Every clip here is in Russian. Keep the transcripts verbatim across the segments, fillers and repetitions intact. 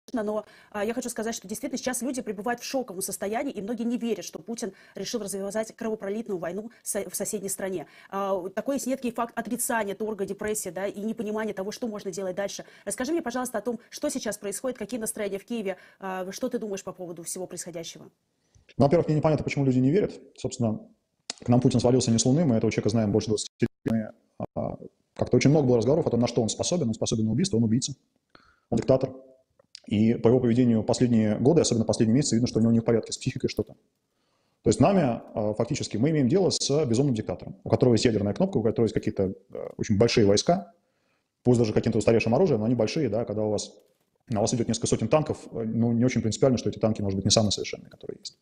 Но а, я хочу сказать, что действительно сейчас люди пребывают в шоковом состоянии, и многие не верят, что Путин решил развязать кровопролитную войну со- в соседней стране. А, такой есть некий факт отрицания торга, депрессии, да, и непонимания того, что можно делать дальше. Расскажи мне, пожалуйста, о том, что сейчас происходит, какие настроения в Киеве, а, что ты думаешь по поводу всего происходящего? Ну, во-первых, мне непонятно, почему люди не верят. Собственно, к нам Путин свалился не с Луны, мы этого человека знаем больше двадцати лет. Мы, а, Как-то очень много было разговоров о том, на что он способен. Он способен на убийство, он убийца, он диктатор. И по его поведению последние годы, особенно последние месяцы, видно, что у него не в порядке с психикой что-то. То есть нами, а, фактически, мы имеем дело с безумным диктатором, у которого есть ядерная кнопка, у которого есть какие-то а, очень большие войска, пусть даже каким-то устаревшим оружием, но они большие, да, когда у вас, на вас идет несколько сотен танков, ну, не очень принципиально, что эти танки, может быть, не самые совершенные, которые есть.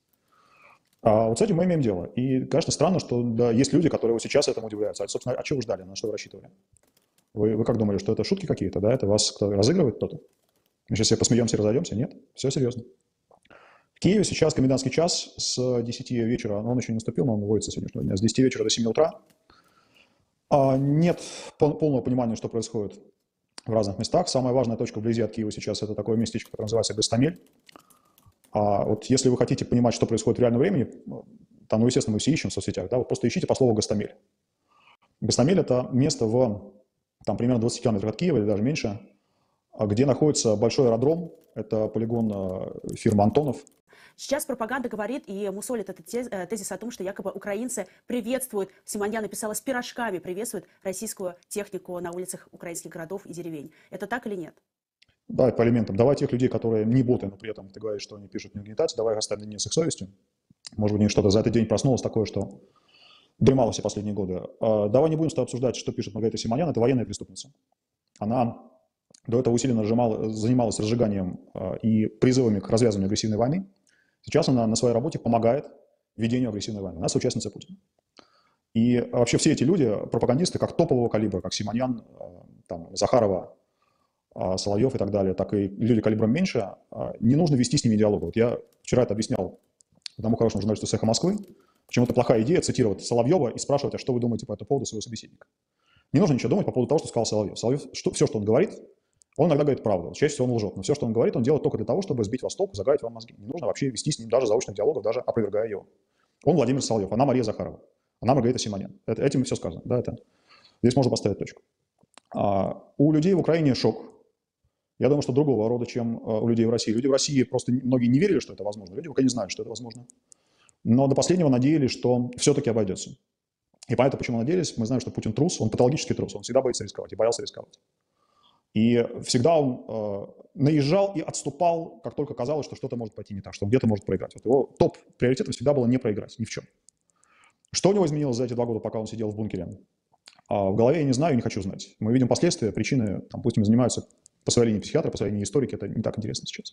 А вот с этим мы имеем дело. И, конечно, странно, что да, есть люди, которые вот сейчас этому удивляются. А, собственно, а чего вы ждали, на что вы рассчитывали? Вы, вы как думали, что это шутки какие-то, да? Это вас кто разыгрывает кто-то? Мы сейчас все посмеемся и разойдемся? Нет, все серьезно. В Киеве сейчас комендантский час с десяти вечера, но он еще не наступил, но он вводится с сегодняшнего дня, с десяти вечера до семи утра. А нет полного понимания, что происходит в разных местах. Самая важная точка вблизи от Киева сейчас – это такое местечко, которое называется Гостомель. А вот если вы хотите понимать, что происходит в реальном времени, там, ну, естественно, мы все ищем в соцсетях, да, вот просто ищите по слову Гостомель. Гостомель – это место в, там, примерно двадцати километрах от Киева или даже меньше, где находится большой аэродром, это полигон фирмы «Антонов». Сейчас пропаганда говорит и мусолит этот тезис о том, что якобы украинцы приветствуют, Симоньян написала, с пирожками приветствуют российскую технику на улицах украинских городов и деревень. Это так или нет? Да, по элементам. Давай тех людей, которые не боты, но при этом ты говоришь, что они пишут не угнетать, давай их оставим наедине с их совестью. Может быть, у них что-то за этот день проснулось такое, что дремало все последние годы. А, давай не будем с тобой обсуждать, что пишет Маргарита Симоньян, это военная преступница. Она до этого усиленно разжимала, занималась разжиганием а, и призывами к развязыванию агрессивной войны. Сейчас она на своей работе помогает ведению агрессивной войны. Она соучастница Путина. И вообще все эти люди, пропагандисты, как топового калибра, как Симоньян, там, Захарова, Соловьев и так далее, так и люди калибром меньше, не нужно вести с ними диалог. Вот я вчера это объяснял одному хорошему журналисту с «Эхо Москвы», почему это плохая идея цитировать Соловьева и спрашивать, а что вы думаете по этому поводу своего собеседника. Не нужно ничего думать по поводу того, что сказал Соловьев. Соловьев, что, все, что он говорит, он иногда говорит правду, чаще всего он лжет, но все, что он говорит, он делает только для того, чтобы сбить вас с толку, загадить вам мозги. Не нужно вообще вести с ним даже заочных диалогов, даже опровергая его. Он Владимир Соловьев, она Мария Захарова, она Маргарита Симоньян. Это, этим все сказано. Да, это, здесь можно поставить точку. А, у людей в Украине шок. Я думаю, что другого рода, чем у людей в России. Люди в России просто многие не верили, что это возможно. Люди в Украине знают, что это возможно. Но до последнего надеялись, что все-таки обойдется. И поэтому, почему надеялись, мы знаем, что Путин трус, он патологический трус, он всегда боится рисковать и боялся рисковать. И всегда он э, наезжал и отступал, как только казалось, что что-то может пойти не так, что он где-то может проиграть. Вот его топ-приоритетом всегда было не проиграть ни в чем. Что у него изменилось за эти два года, пока он сидел в бункере? А в голове я не знаю и не хочу знать. Мы видим последствия, причины, там, пусть им занимаются по своей линии психиатры, по своей линии историки, это не так интересно сейчас.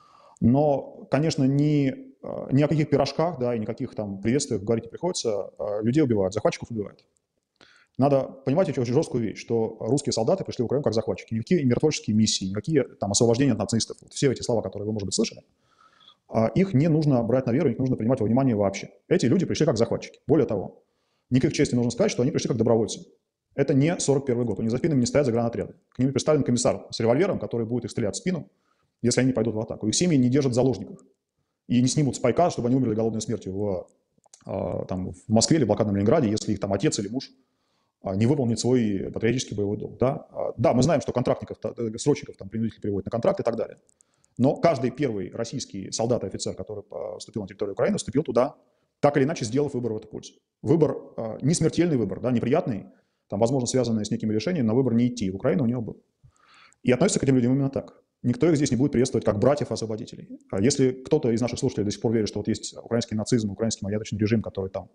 Но, конечно, ни, ни о каких пирожках, да, и никаких там приветствиях говорить не приходится. Людей убивают, захватчиков убивают. Надо понимать очень жесткую вещь, что русские солдаты пришли в Украину как захватчики. Никакие миротворческие миссии, никакие там освобождения от нацистов, вот все эти слова, которые вы, может быть, слышали, их не нужно брать на веру, их нужно принимать во внимание вообще. Эти люди пришли как захватчики. Более того, не к их чести нужно сказать, что они пришли как добровольцы. Это не сорок первый год, у них за спинами не стоят загранотряды. К ним представлен комиссар с револьвером, который будет их стрелять в спину, если они пойдут в атаку. Их семьи не держат в заложниках и не снимут с пайка, чтобы они умерли голодной смертью в, там, в Москве или в блокадном Ленинграде, если их там отец или муж не выполнит свой патриотический боевой долг. Да, да, мы знаем, что контрактников, срочников там принудительно переводят на контракт и так далее. Но каждый первый российский солдат и офицер, который вступил на территорию Украины, вступил туда, так или иначе сделав выбор в эту пользу. Выбор, не смертельный выбор, да, неприятный, там, возможно, связанный с некими решениями, но выбор не идти в Украину у него был. И относится к этим людям именно так. Никто их здесь не будет приветствовать как братьев-освободителей. А если кто-то из наших слушателей до сих пор верит, что вот есть украинский нацизм, украинский маньячный режим, который там,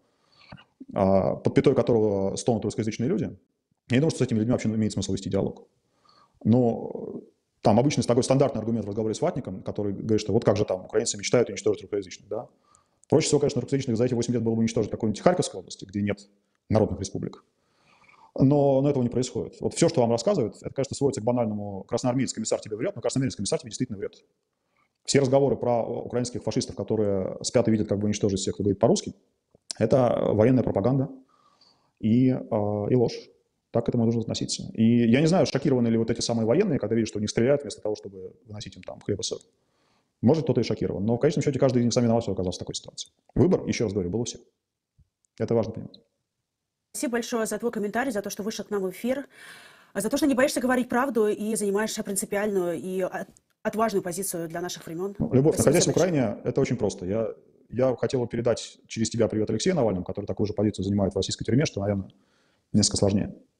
под пятой которого стонут русскоязычные люди, я не думаю, что с этими людьми вообще имеет смысл вести диалог. Но там обычно такой стандартный аргумент в разговоре с ватником, который говорит, что вот как же там украинцы мечтают уничтожить русскоязычных, да. Проще всего, конечно, русскоязычных за эти восемь лет было бы уничтожить какую-нибудь Харьковской области, где нет народных республик. Но, но этого не происходит. Вот все, что вам рассказывают, это, конечно, сводится к банальному красноармеец комиссар тебе врет, но красноармеец комиссар тебе действительно врет. Все разговоры про украинских фашистов, которые спят и видят, как бы уничтожить всех, кто говорит по-русски, это военная пропаганда и, и ложь. Так к этому нужно относиться. И я не знаю, шокированы ли вот эти самые военные, когда видят, что у них стреляют, вместо того, чтобы выносить им там хлеб и соль. Может, кто-то и шокирован. Но в конечном счете каждый из них сам виноват, что оказался в такой ситуации. Выбор, еще раз говорю, был у всех. Это важно понимать. Спасибо большое за твой комментарий, за то, что вышел к нам в эфир, за то, что не боишься говорить правду и занимаешь принципиальную и отважную позицию для наших времен. Ну, Любовь, Спасибо находясь в большое. Украине, это очень просто. Я, я хотел передать через тебя привет Алексею Навальному, который такую же позицию занимает в российской тюрьме, что, наверное, несколько сложнее.